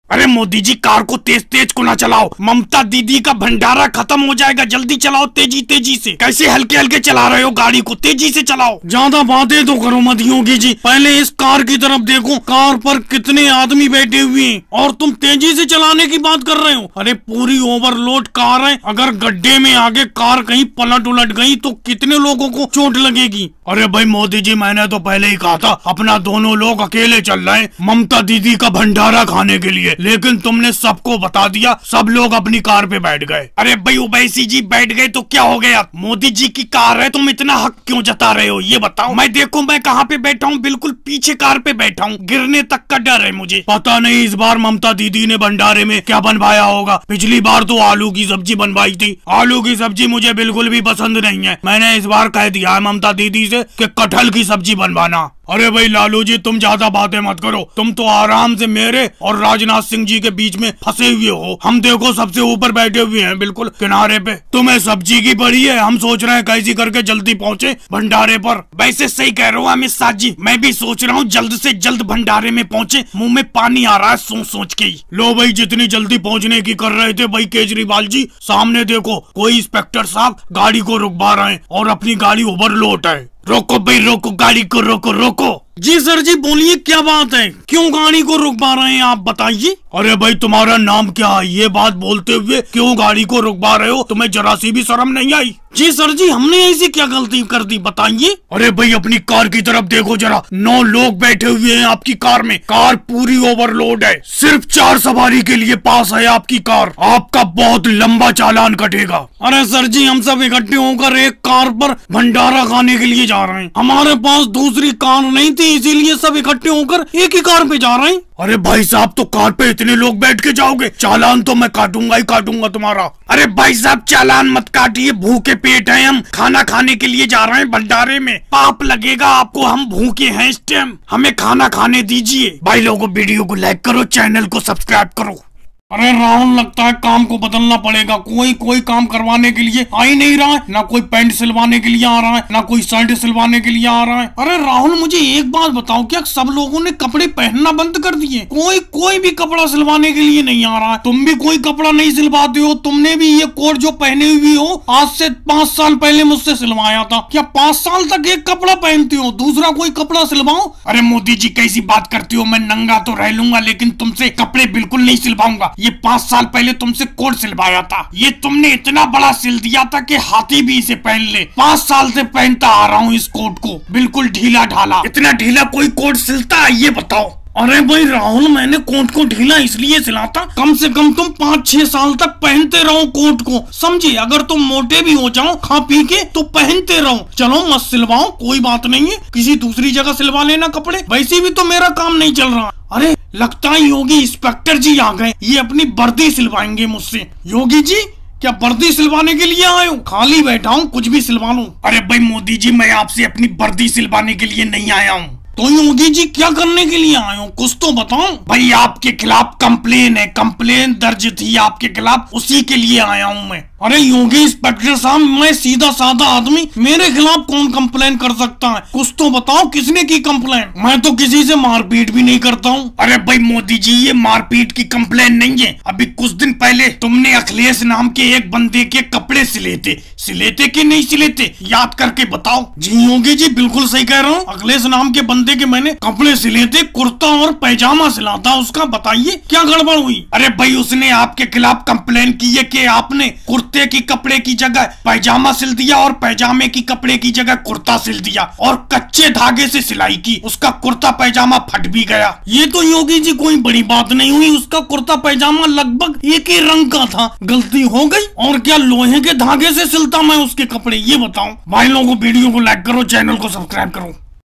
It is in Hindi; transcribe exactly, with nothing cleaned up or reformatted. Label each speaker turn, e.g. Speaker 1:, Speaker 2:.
Speaker 1: अरे मोदी जी कार को तेज तेज को ना चलाओ, ममता दीदी का भंडारा खत्म हो जाएगा, जल्दी चलाओ तेजी तेजी से। कैसे हल्के हल्के चला रहे हो गाड़ी को, तेजी से चलाओ। ज्यादा बातें तो करो मत योगी जी, पहले इस कार की तरफ देखो, कार पर कितने आदमी बैठे हुए हैं और तुम तेजी से चलाने की बात कर रहे हो। अरे पूरी ओवरलोड कार है, अगर गड्ढे में आगे कार कहीं पलट उलट गई तो कितने लोगों को चोट लगेगी। अरे भाई मोदी जी मैंने तो पहले ही कहा था अपना दोनों लोग अकेले चल रहे हैं ममता दीदी का भंडारा खाने के लिए, लेकिन तुमने सबको बता दिया, सब लोग अपनी कार पे बैठ गए। अरे भाई ओवैसी जी बैठ गए तो क्या हो गया, मोदी जी की कार है, तुम इतना हक क्यों जता रहे हो ये बताओ। मैं देखो मैं कहाँ पे बैठा हूँ, बिल्कुल पीछे कार पे बैठा हूँ, गिरने तक का डर है मुझे। पता नहीं इस बार ममता दीदी ने भंडारे में क्या बनवाया होगा, पिछली बार तो आलू की सब्जी बनवाई थी, आलू की सब्जी मुझे बिल्कुल भी पसंद नहीं है। मैंने इस बार कह दिया है ममता दीदी से कि कटहल की सब्जी बनवाना। अरे भाई लालू जी तुम ज्यादा बातें मत करो, तुम तो आराम से मेरे और राजनाथ सिंह जी के बीच में फंसे हुए हो। हम देखो सबसे ऊपर बैठे हुए हैं बिल्कुल किनारे पे, तुम्हें सब्जी की पड़ी है, हम सोच रहे हैं कैसी करके जल्दी पहुँचे भंडारे पर। वैसे सही कह रहे हो अमित शाह जी, मैं भी सोच रहा हूँ जल्द से जल्द भंडारे में पहुँचे, मुँह में पानी आ रहा है सोच सोच के ही। लो भाई जितनी जल्दी पहुँचने की कर रहे थे भाई केजरीवाल जी, सामने देखो कोई इंस्पेक्टर साहब गाड़ी को रुकवा रहे हैं और अपनी गाड़ी ओवरलोड है। रोको भाई रोको, गाड़ी को रोको रोको। जी सर जी बोलिए क्या बात है, क्यों गाड़ी को रुकवा रहे हैं आप बताइए। अरे भाई तुम्हारा नाम क्या है, ये बात बोलते हुए क्यों गाड़ी को रुकवा रहे हो, तुम्हें जरा सी भी शर्म नहीं आई। जी सर जी हमने ऐसी क्या गलती कर दी बताइए। अरे भाई अपनी कार की तरफ देखो जरा, नौ लोग बैठे हुए हैं आपकी कार में, कार पूरी ओवरलोड है, सिर्फ चार सवारी के लिए पास है आपकी कार, आपका बहुत लंबा चालान कटेगा। अरे सर जी हम सब इकट्ठे होकर एक कार पर भंडारा खाने के लिए जा रहे हैं, हमारे पास दूसरी कार नहीं थी इसीलिए सब इकट्ठे होकर एक ही कार पे जा रहे हैं। अरे भाई साहब तो कार पे इतने लोग बैठ के जाओगे, चालान तो मैं काटूंगा ही काटूंगा तुम्हारा। अरे भाई साहब चालान मत काटिए, भूखे पेट हैं हम, खाना खाने के लिए जा रहे हैं भंडारे में, पाप लगेगा आपको, हम भूखे हैं इस टाइम, हमें खाना खाने दीजिए। भाई लोगों वीडियो को लाइक करो, चैनल को सब्सक्राइब करो। अरे राहुल लगता है काम को बदलना पड़ेगा, कोई कोई काम करवाने के लिए आ ही नहीं रहा है, ना कोई पैंट सिलवाने के लिए आ रहा है, ना कोई शर्ट सिलवाने के लिए आ रहा है। अरे राहुल मुझे एक बात बताओ, क्या सब लोगों ने कपड़े पहनना बंद कर दिए, कोई कोई भी कपड़ा सिलवाने के लिए नहीं आ रहा है, तुम भी कोई कपड़ा नहीं सिलवाते हो, तुमने भी ये कोट जो पहने हुई हो आज से पाँच साल पहले मुझसे सिलवाया था, क्या पाँच साल तक एक कपड़ा पहनती हो, दूसरा कोई कपड़ा सिलवाओ। अरे मोदी जी कैसी बात करती हो, मैं नंगा तो रह लूंगा लेकिन तुमसे कपड़े बिल्कुल नहीं सिलवाऊंगा, ये पाँच साल पहले तुमसे कोट सिलवाया था, ये तुमने इतना बड़ा सिल दिया था कि हाथी भी इसे पहन ले, पाँच साल से पहनता आ रहा हूँ इस कोट को, बिल्कुल ढीला ढाला, इतना ढीला कोई कोट सिलता है ये बताओ। अरे भाई राहुल मैंने कोट को ढीला इसलिए सिलाता, कम से कम तुम पाँच छह साल तक पहनते रहो कोट को, समझे, अगर तुम मोटे भी हो जाओ खा पी के तो पहनते रहो, चलो मत सिलवाओ कोई बात नहीं है, किसी दूसरी जगह सिलवा लेना कपड़े, वैसे भी तो मेरा काम नहीं चल रहा। अरे लगता है योगी इंस्पेक्टर जी आ गए, ये अपनी वर्दी सिलवाएंगे मुझसे। योगी जी क्या वर्दी सिलवाने के लिए आए हो, खाली बैठा हूँ कुछ भी सिलवा लूं। अरे भाई मोदी जी मैं आपसे अपनी वर्दी सिलवाने के लिए नहीं आया हूँ। तो योगी जी क्या करने के लिए आए हो कुछ तो बताओ। भाई आपके खिलाफ कंप्लेन है, कंप्लेन दर्ज थी आपके खिलाफ, उसी के लिए आया हूँ मैं। अरे योगी इंस्पेक्टर साहब मैं सीधा साधा आदमी, मेरे खिलाफ कौन कंप्लेन कर सकता है, कुछ तो बताओ किसने की कंप्लेन, मैं तो किसी से मारपीट भी नहीं करता हूँ। अरे भाई मोदी जी ये मारपीट की कंप्लेन नहीं है, अभी कुछ दिन पहले तुमने अखिलेश नाम के एक बंदे के कपड़े सिले थे, सिले थे कि नहीं सिले थे याद करके बताओ। जी योगी जी बिल्कुल सही कह रहा हूँ, अखिलेश नाम के बंदे के मैंने कपड़े सिले थे, कुर्ता और पैजामा सिला था उसका, बताइए क्या गड़बड़ हुई। अरे भाई उसने आपके खिलाफ कंप्लेन की है कि आपने कुर्ते की कपड़े की जगह पैजामा सिल दिया और पैजामे की कपड़े की जगह कुर्ता सिल दिया और कच्चे धागे से सिलाई की, उसका कुर्ता पैजामा फट भी गया। ये तो योगी जी कोई बड़ी बात नहीं हुई, उसका कुर्ता पैजामा लगभग एक ही रंग का था, गलती हो गई, और क्या लोहे के धागे से सिलता मैं उसके कपड़े ये बताऊं। भाई लोगों वीडियो को लाइक करो, चैनल को सब्सक्राइब करो।